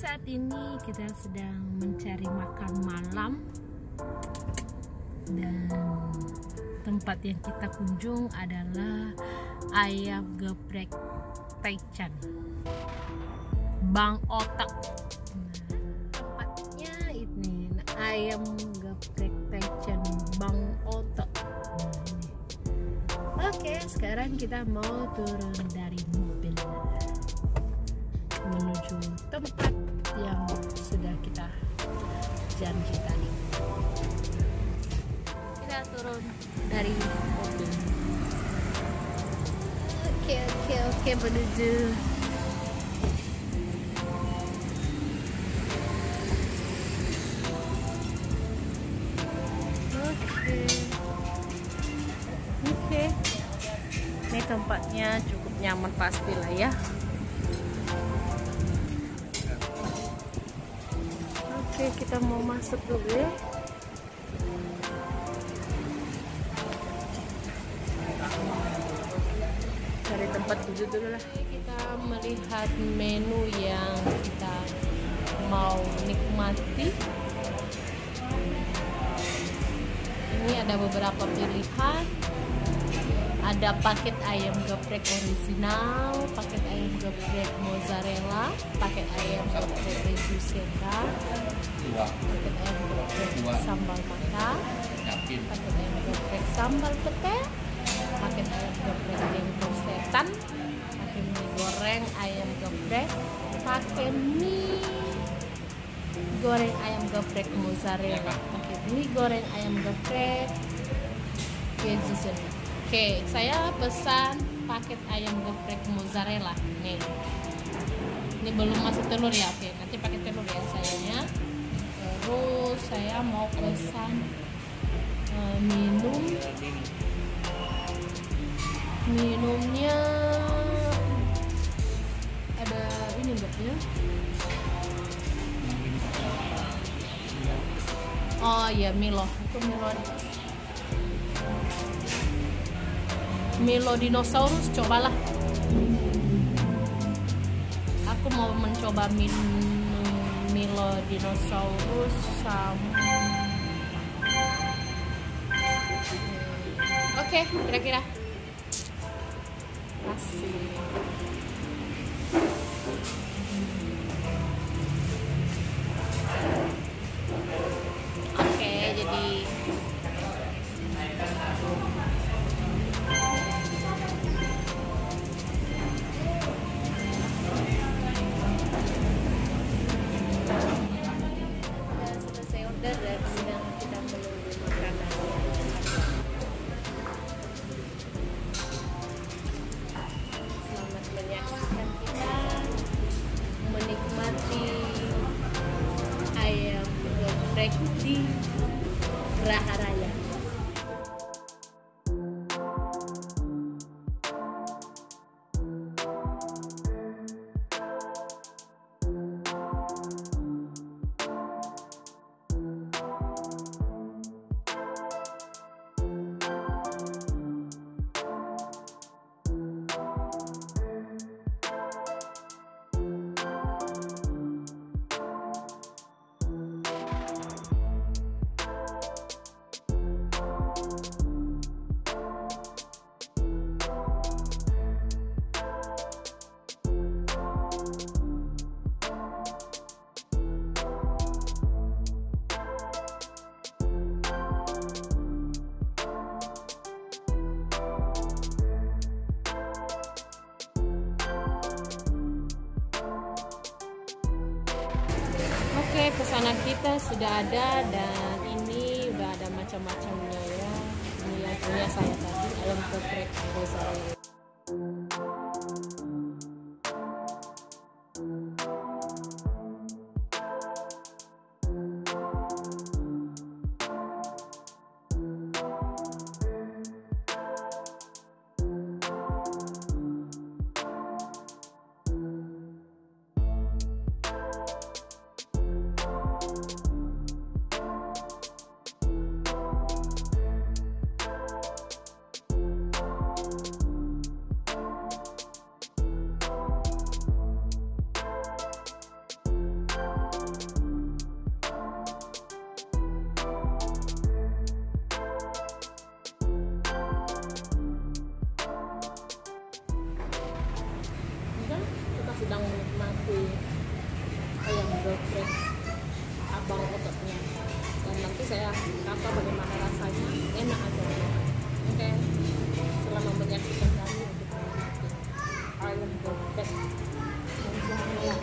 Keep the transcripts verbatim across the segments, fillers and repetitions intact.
saat ini kita sedang mencari makan malam, dan tempat yang kita kunjung adalah Ayam Geprek Taichan, Bang Otot. Nah, tempatnya ini Ayam Geprek Taichan, Bang Otot. Nah, ini. Oke, sekarang kita mau turun dari mobil menuju tempat yang sudah kita janji tadi. Kita turun dari mobil. Oke oke oke menuju oke oke ini tempatnya cukup nyaman pastilah ya. Oke, kita mau masuk dulu ya. Cari tempat duduk dulu lah. Kita melihat menu yang kita mau nikmati. Ini ada beberapa pilihan. Ada paket ayam geprek original, paket ayam geprek mozzarella, paket ayam geprek reducera, paket ayam geprek sambal mata, paket ayam geprek sambal pete, paket ayam geprek jengkol setan, pakai mie goreng ayam geprek, pakai mie goreng ayam geprek mozzarella, pakai mie goreng ayam geprek keju seni. Oke, saya pesan paket ayam geprek mozzarella. Nih, ini belum masuk telur ya. Oke, nanti pakai telur ya sayanya. Terus saya mau pesan uh, minum. Minumnya ada ini enggak ya? Oh ya, Milo. Itu Milo. Milo dinosaurus, cobalah. Aku mau mencoba minum Milo dinosaurus sama. Oke, kira-kira. Asik. Oke, jadi dan sedang kita menunggu makanan. Selamat menyaksikan kita menikmati ayam geprek di Graha Raya. Oke, pesanan kita sudah ada dan ini udah ada macam-macamnya ya. Ini yang punya saya tadi, ayam geprek mozzarella. geprek abang ototnya, dan nanti saya kata bagaimana rasanya, enak atau tidak. Oke, selama menyaksikan kami untuk menikmati ayam geprek mozzarella.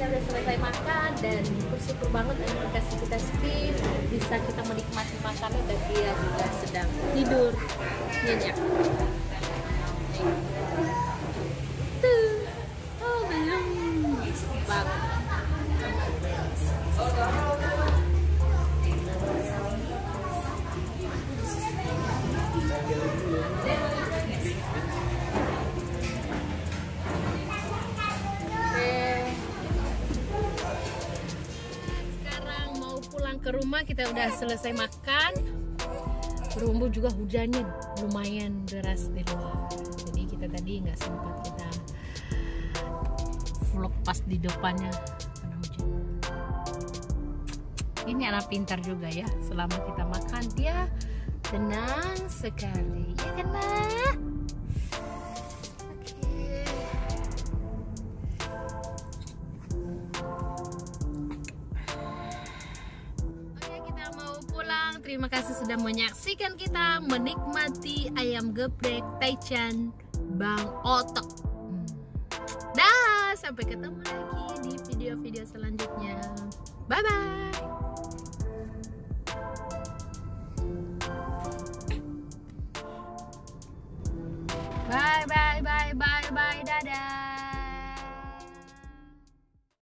kita udah selesai makan dan bersyukur banget yang kasih kita speed, bisa kita menikmati makanan dan dia juga sedang tidur nyenyak. Tuh, oh belum banget. Ke rumah kita udah selesai makan. Berumbu juga hujannya lumayan deras di luar. Jadi kita tadi nggak sempat kita vlog pas di depannya karena hujan. Ini anak pintar juga ya. Selama kita makan dia tenang sekali, ya kan nak? Terima kasih sudah menyaksikan kita menikmati ayam geprek Taichan Bang Otot. Hmm. Dah, sampai ketemu lagi di video-video selanjutnya. Bye bye.